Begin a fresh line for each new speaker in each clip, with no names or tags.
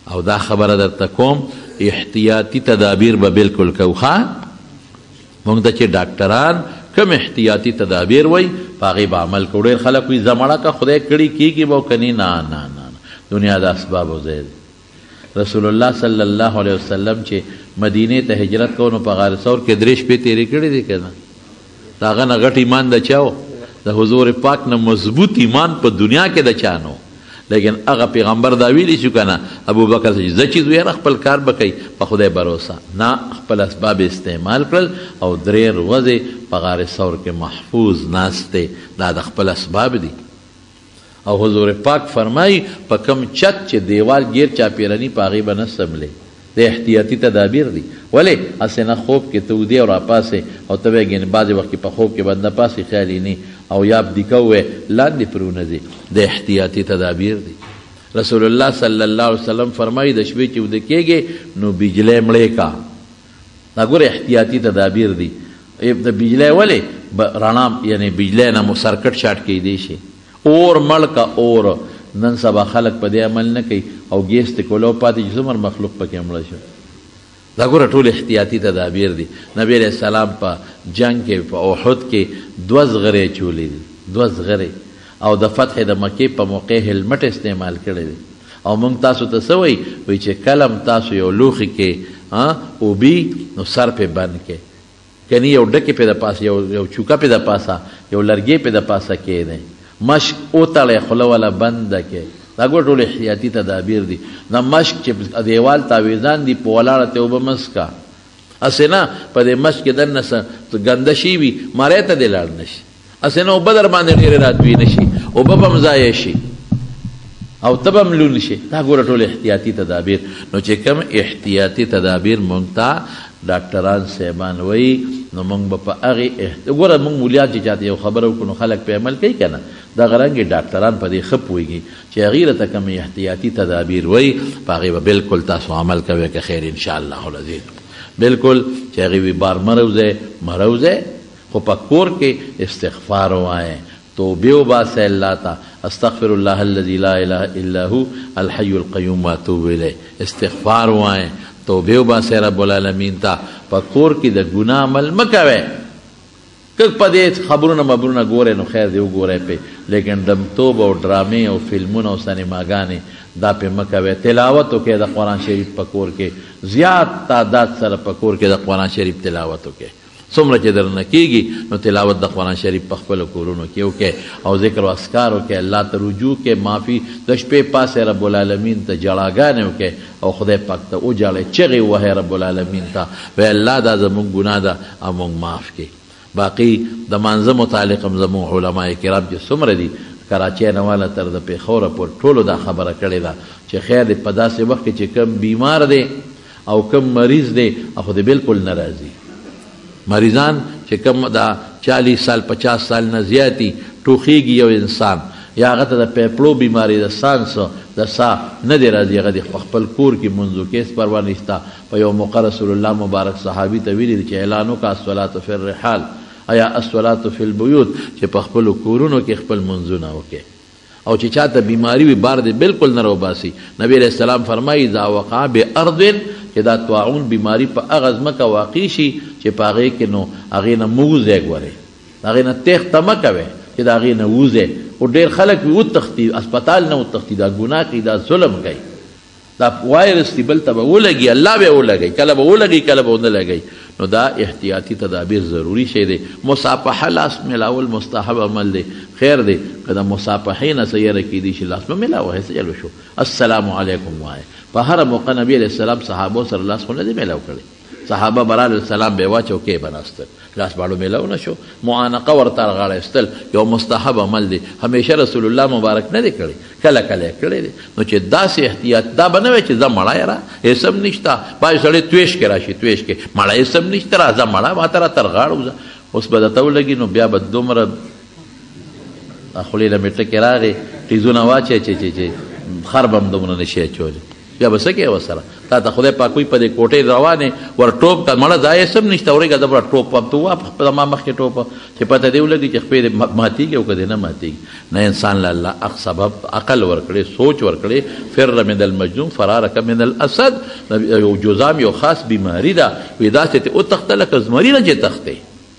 او دا خبره درته کوم احتیاطي تدابیر به بالکل کوو ښه موږ ته چې ډاکټران کم احتیاطي تدابیر وای په هغې به عمل کوو ډېر خلک وایي زمړه که خدای کړي کېږي به کني نه نه نه دنیا د اسبابو ځای دی رسول الله صلی الله علیه وسلم چې مدینې ته هجرت کوو نو په غار ثور کې 3 شپې تېرې کړې دي که نه د هغه نه غټ ایمان د چا و د حضور پاک نه مضبوط ایمان په دنیا کې د چا نه لیکن هغه پیغمبر دا ویلی شو که نه ابوبکر زه چې زویره خپل کار به کوي په خدای بروسه نه خپل اسباب استعمال کړل او 3 ورځې په غار ثور کې محفوظ ناست دی دا د خپل اسباب دي او حضور پاک فرمایي په کم چت چې دیوال گیر چاپیرني په هغې به نه سملی د احتیاطي تدابیر دي ولې هسې نه خوب کې ته ودې او راپاسې او ته به ګینې بعضې وخت کې په خوب کې بنده پاسې خیال یې نه او یا بډیکه ووایې لاندې پرونه ځي د احتیاطي تدابیر دي رسول الله صلی الله علیه وسلم فرمایي د شپې چې وده کېږې نو بجلی مړې کا دا ګوره احتیاطي تدابیر دي د بجلی ولې رڼا یعنی بجلی نه مو سرکټ شاټ کیدی شي اور مړ کا اور نن سبا خلک په دې عمل نه کوي او ګیس ته کولو پاتې چې څومره مخلوق پکې مړه شو دا ګوره ټول احتیاطي تدابیر دي نبی علیہ السلام په جنگ کې په احد کې 2 زغرې چولې دي 2 زغرې او د فتح د مکې په موقع هلمټ استعمال کړی دی او موږ تاسو ته څه وایي چې کلم تاسو یو لوښي کې اوبي نو سر پې بند کې کنی یو ډکې پې د پاسه یو چوکه پې د پاسه یو لرګې پې د پاسه کېدی مشک اوتړی خوله والا بنده کې دا ګوره ټول احتیاطي تدابیر دي دا مشک چې دیوال تاویزان دي په ولاړه ته اوبه مسکه هسې نه په دې مشک کې دننه ګنده شي وي مری ته دې لاړ نه شي هسې نه اوبه در باندې ډېرې راتوي نه شي اوبه به هم ضایع شي او ته به هم لون شي دا ګوره ټول احتیاطي تدابیر نو چې کوم احتیاطي تدابیر موږ ته ډاکټران صاحبان وایي نو موږ به په هغې ګوره موږ مولیات چې چاته یو خبره وکړو نو خلک پې عمل کوي که نه دغه رنګې ډاکټران په دې ښه پوهېږي چې هغې راته کوم احتیاطي تدابیر وایي په هغې به بلکل تاسو عمل کوئ که خیر انشاءالله العظیم بلکل چې هغې وي بار مه روځئ خو په کور کې استغفار ووایئ توبې وباسئ الله ته استغفر الله الذي لا اله الا هو الحي القيوم واتوب الیه استغفار ووایئ توبې وباسئ رب العالمین ته په کور کې د ګناه عمل مه کوئ که په دې خبرونه مبرونه ګورئ نو خیر دی وګورئ پې لیکن ډمتوب او ډرامې او فلمونه او سینماګانې دا پې مه کوئ تلاوت وکئ د قرآن شریف په کور کې زیات تعداد سره په کور کې د قرآن شریف تلاوت وکئ څومره چې درنه کېږي نو تلاوت د قرآن شریف په خپلو کورونو کې وکئ او ذکر و اذکار وکئ الله ته رجوع کې معافي د شپې پاسې رب العالمین ته جړاګانې وکئ او خدای پاک ته وجاړئ چغې ووهئ رب العالمین ته وایي الله دا زموږ ګناه ده او موږ معاف کړي باقي د مانځه متعلق هم زموږ علما کرام چې څومره دي کراچۍ نه والا تر د پېښوره پورې ټولو دا خبره کړې ده چې خیر دی په داسې وخت کې چې کم بیمار دی او کم مریض دی خو دی بالکل نه راځي مریضان چې کم دا 40 سال 50 سال نه زیاتی ټوخیږي یو انسان یا هغه ته د پیپړو بیماری د سانس د سا نه دی راځي هغه د خپل کور کې منځو کې هېڅ پروا نشته په یو موقع رسول الله مبارک صحابي ته ویلي چې اعلان وکړه الصلاة فی الرحال ایا الصلاة فی البیوت چې په خپلو کورونو کې خپل منځونه وکړي او چې چاته بیماری وي بار دی بالکل نه راوباسي نبی علیہ السلام فرمایي اذا وقع بارض چې دا طاعون بیماری په هغه ځمکه واقع شي چې په هغې کې نو هغې نه مه وځئ ګورئ هغې نه تېښته مه کوئ چې د هغې نه وځئ او ډېر خلک وي وتښتي اسپتال نه وتښتي دا ګناه کوي دا ظلم کوي دا وایرس دی بل ته به ولګي الله به ولګي کله به ولګي کله به ونه لګي نو دا احتیاطي تدابیر ضروري شی دی مصافحه لاس میلاول مستحب عمل دی خیر دی که د مصافحې نه څه یره کیدی شي لاس به میلاوه څه چلو شو السلام علیکم وایه په هره موقع نبی علیہ السلام صحابو سره لاس خو نه دی میلاو کړی صحابه برال السلام به واچو کې بناستل لاس باړو میلاو نه شو معانقه ورته غاړه استل یو مستحب عمل دی همیشه رسول الله مبارک نه دی کړی کله کله کړی دی نو چې داسې احتیاط دا به نه وي چې زه مړه یاره هېڅ هم نشته بعضې سړی تویش کې راشي تویش کې مړه هېڅ هم نشته را زه مړه ما ته را تر غاړه وځه اوس به درته ولګي نو بیا به دومره خولې له مې ټکې راغې ټیزونه واچوې چې خر به هم دومره نشي اچولی بیا به څه کوې ورسره تا ته خدای پاک وایي په دې کوټې روانې ور ټوپ که مړه ځای یې هم نشته اورېږه زه به ټوپ وم ته ووایه زما مخکې ټوپه چې پته دې ولګي چې خپې دې ماتېږي او که دې نه ماتېږي نه انسان له الله سبب عقل ورکړې سوچ ورکړې فر من المجنون فرارک من الاسد یو جزام یو خاص بیماري ده وایي داسې ته وتښته لکه زمري نه چې تښتې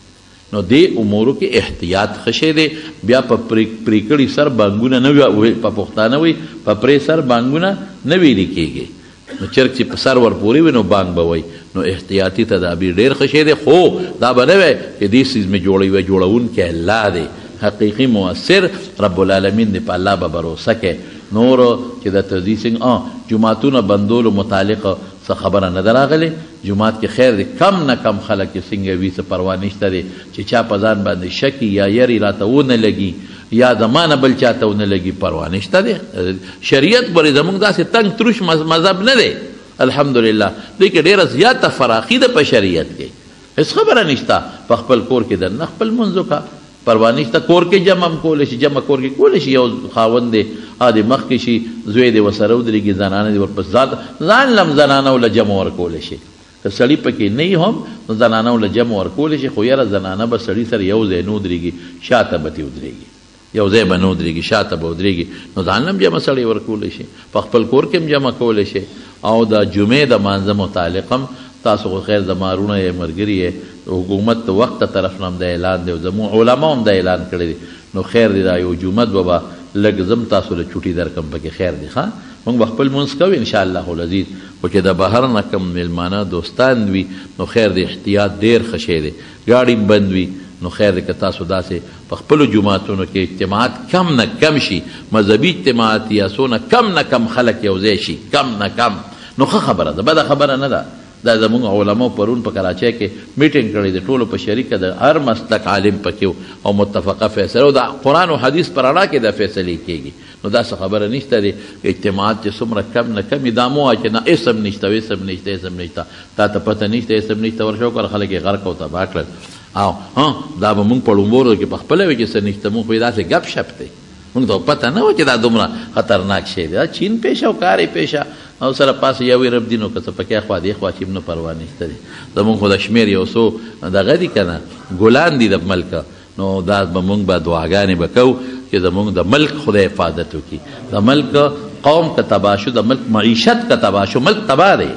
نو دې امورو کې احتیاط ښه شی دی بیا په پرېکړي سر بانګونه نه په پښتانه وایي په پرې سر بانګونه نه ویلي کېږي نو چرګ چې په سر ورپورې وي نو بانګ به وایي نو احتیاطي تدابیر ډېر ښه شی دی خو دا به نه وی چې دې څیز مې جوړوي جوړونکی الله دی حقیقي مؤثر رب العالمین دی په الله به بروسه کې نور چې د تدی سنګ جماعتونه بندولو متعلق څه خبره نه ده راغلې جماعت کې خیر دی کم نه کم خلک چې څنګه وي څه پروا نشته دی چې چا په ځان باندې شکي یا یری راته ونه لګي یا زمانه بل چاته ونه لګي پروا نشته دی شریعت برې زموږ داسې تنګ تروش مذهب نه دی الحمدلله دې کې ډېره زیاته فراخي ده په شریعت کې هېڅ خبره نشته په خپل کور کې دننه خپل لمونځ وکړه پروا نشته کور کې جمع هم کولی شي جمع کور کې کولی شي یو خاوند دی د مخکې شي زوی دی ورسره ودرېږي زنانه دی ورپسې ځان لم زنانه له جمع ورکولی شي که سړي پکې نه وي هم نو زنانه له جمع ورکولی شي خو یاره زنانه به سړي سره یو ځای نه ودرېږي شاته به ترې ودرېږي یو ځای به نه ودرېږي شاته به ودرېږي نو ځان هم جمع سړی ورکولی شي په خپل کور کې هم جمع کولی شي او د جمعې د مانځه متعلق هم تاسو خو خیر زما وروڼه یې ملګري یې حکومت د وخت طرف نه هم د اعلان دی او زموږ علما هم د اعلان کړی دی نو خیر دی دا یو جومات به لږ زم تاسو له چوټي درکم پکې خیر دی ښه موږ به خپل مونځ کوو انشاءالله العزیز خو چې د بهر نه کم میلمانه دوستان وي نو خیر دی احتیاط ډېر ښه شی دی ګاډي بند وي نو خیر دی که تاسو داسې په خپلو جوماتونو کې اجتماعات کم نه کم شي مذهبي اجتماعات یا څونه کم نه کم خلک یو ځای شي کم نه کم نو ښه خبره ده بده خبره نه ده دا زموږ علماو پرون په کراچۍ کې میټینګ کړی دی ټولو په شریکه د هر مسلک عالم پکې او متفقه فیصله او د قرآن او حدیث په رڼا کې دا فیصلې کېږي نو داسې خبره نشته دی اجتماعات چې څومره کم نه کم وي دا مو وایه چې نه اسم نشته اسم نشته اسم نشته تا ته پته نشته اسم نشته ورشه وکړه خلک یې غرق او تباه کړل او دا به مونږ په لومبورو کې په خپله وي چې څه نشته مونږ خو یې داسې ګپ شپ دی مونږ ته پته نه وه چې دا دومره خطرناک شی دی دا چین پیشه او کاري پیشه او سره پاسه یوې رب دي نو که څه پکې خوا دې خوا چې هم نه پروا نشته دی زمونږ خو د شمېر یو څو دغه دي که نه ګلان دي د ملکه نو دا به مونږ به دعاګانې به کوو چې زمونږ د ملک خدای حفاظت وکړي د ملک قوم که تباه شو د ملک معیشت که تباه شو ملک تباه دی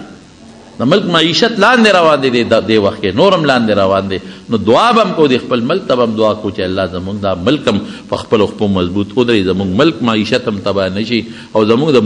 د ملک معیشت لاندې روان دی دې وخت کې نور هم لاندې روان دی نو دعا به هم کوو د خپل ملک ته به هم دعا کوو چې الله زمونږ دا ملک هم په خپلو خپو مضبوط ودرېږي زمونږ ملک معیشت هم تباه نه شي او زمونږ د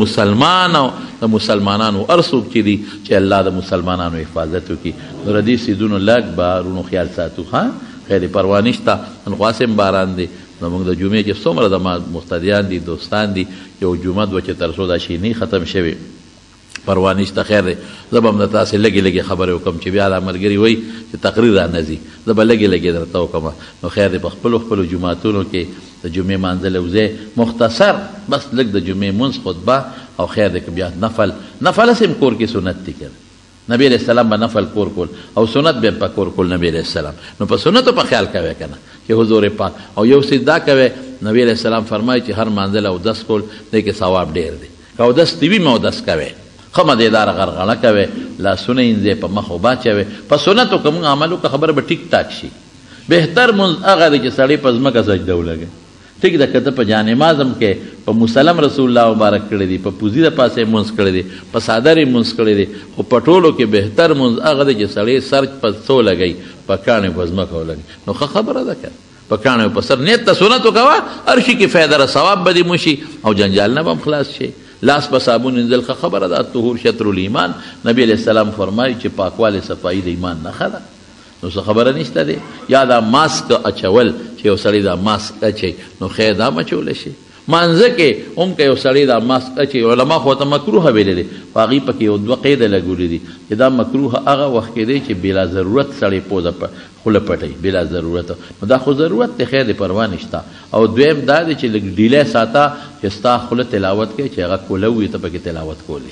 مسلمانانو هر څوک چې دي چې الله د مسلمانانو حفاظت وکړي نو د دې څیزونو لږ به ورونو خیال ساتو ښه خیر پروا نشته نن خو هسې هم باران دی زمونږ د جمعې چې څومره د مقتدیان دي دوستان دي یو جومات به چې تر څو دا شینې ختم شوي پروا نشته خیر دی زه به هم د تاسې لږې لږې خبرې وکړم چې بیا دا ملګري وایي چې تقریر را نه ځي زه به لږې لږې درته وکړم نو خیر دی په خپلو جوماتونو کې د جمعې مانځل وځې مختصر بس لږ د جمعې مونځ خطبه او خیر دی که بیا نفل هسې هم کور کې سنت دي که نبی علیہ السلام به نفل کور کول او سنت به په کور کول نبی علیہ السلام نو په سنتو په خیال کوئ که نه چې حضور پاک او یو څیز دا کوئ نبی علیہ السلام فرمایي چې هر مانځل اودس کول دی کې ثواب ډېر دی که اودس دې وي اودس کوئ ښه مزېداره غرغړه کوئ لاسونه یې په مخ اوبه اچوئ په سنتو که موږ عمل وکړو خبره به ټیک ټاک شي بهتر مونځ هغه دی چې سړی په ځمکه سجده ولګوي ټیک ده که ته په جانماز هم کې په مسلم رسول الله مبارک کړی دی په پوزي د پاسه یې مونځ کړی دی په څادر یې مونځ کړی دی خو په ټولو کې بهتر مونځ هغه دی چې سړی سر په څو لګوي په کاڼو په ځمکه ولګوي نو ښه خبره ده که په کاڼو په سر نیت ته سنت وکوه هر شي کې فایده ده ثواب به دې موشي او جنجال نه به هم خلاص شي لاس په صابون انزل ښه خبره ده طهور شطر الایمان نبی علیہ السلام فرمایي چې پاکوالی صفایي د ایمان نښه ده نو څه خبره نشته دی یا دا ماسک اچول چې یو سړی دا ماسک اچوي نو خیر دا هم اچولی شي مانځه کې هم که یو سړی دا ماسک اچوي علما خو ورته مکروهه ویلی دی خو هغې پکې یو دوه قیده لګولي دي چې دا مکروهه هغه وخت کې دی چې بلا ضرورت سړی پوزه خوله پټوي بلا ضرورت نو دا خو ضرورت دی خیر دی پروا نشته او دویم دا دی چې لږ ډیلی ساته چې ستا خوله تلاوت کوي چې هغه کوله وي ته پکې تلاوت کولی شي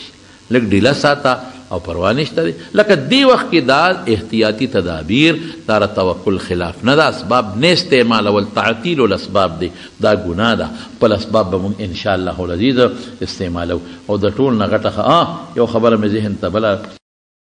لږ ډیله ساته او پروا نشته دی. لکه دی وخت کې دا احتیاطي تدابیر دا توکل خلاف نه ده، اسباب نه استعمالول، تعطیل الاسباب دی، دا ګناه ده. خپل اسباب به مونږ انشاءالله العزیز استعمالو. او د ټول نه غټه یو خبره مې ذهن ته بله